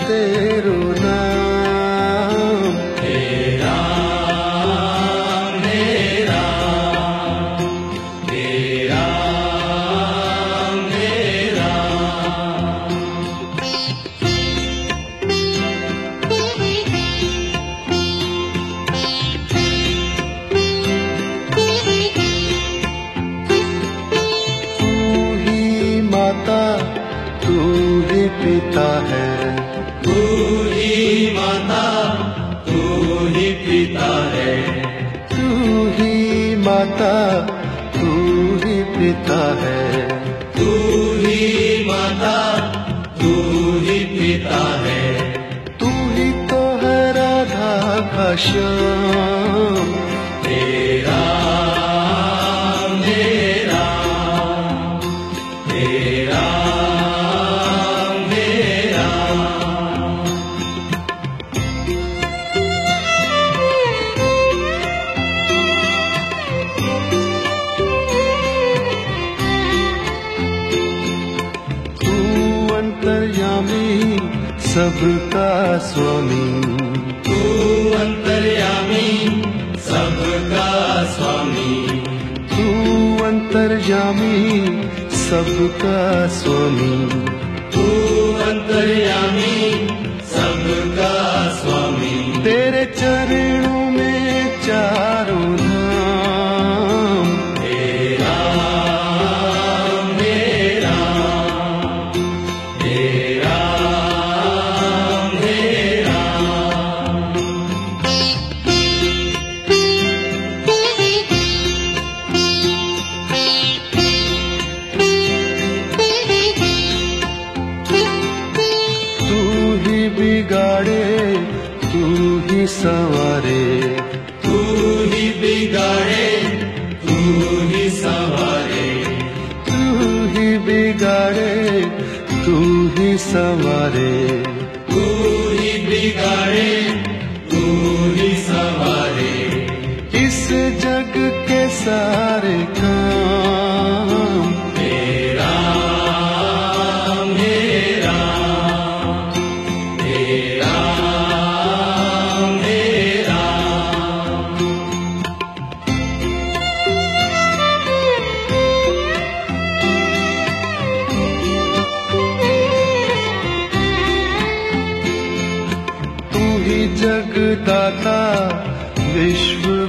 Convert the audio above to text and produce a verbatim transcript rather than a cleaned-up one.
तेरो नाम। हे राम हे राम हे राम हे राम। तू ही पिता है, तू ही माता तू ही पिता है, तू ही माता तू ही पिता है, तू ही माता तू ही पिता है। तू ही तो है राधा का श्याम। हे राम हे राम हे राम हे राम। तू अंतर्यामी सबका स्वामी, तू अंतर्यामी सबका स्वामी, तू अंतर्यामी सबका स्वामी, तू अंतर्यामी सबका स्वामी। तेरे चरणों में चारों धाम। हे राम हे राम हे राम हे राम। तू ही बिगाड़े तू ही संवारे, तू ही बिगाड़े तू ही संवारे, तू ही बिगाड़े तू ही संवारे, तू ही बिगाड़े तू ही संवारे। इस जग के सारे काम। हे राम हे राम हे राम हे राम। तू ही जगदाता विश्व